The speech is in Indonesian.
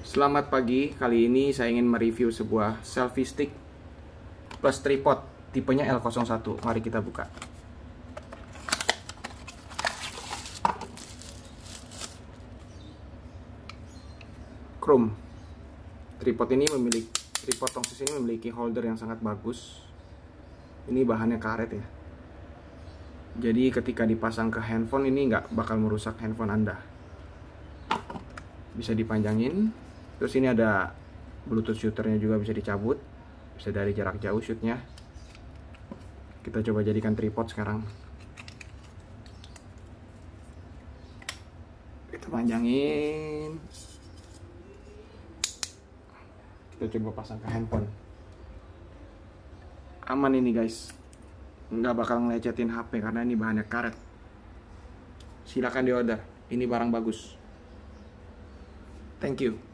Selamat pagi, kali ini saya ingin mereview sebuah selfie stick plus tripod tipenya L01. Mari kita buka. Chrome. Tripod tongsis ini memiliki holder yang sangat bagus. Ini bahannya karet ya. Jadi ketika dipasang ke handphone ini nggak bakal merusak handphone Anda. Bisa dipanjangin. Terus ini ada Bluetooth shooternya juga, bisa dicabut, bisa dari jarak jauh shootnya. Kita coba jadikan tripod sekarang. Kita panjangin. Kita coba pasang ke handphone. Aman ini guys, nggak bakal ngelecetin HP karena ini bahannya karet. Silakan diorder, ini barang bagus. Thank you.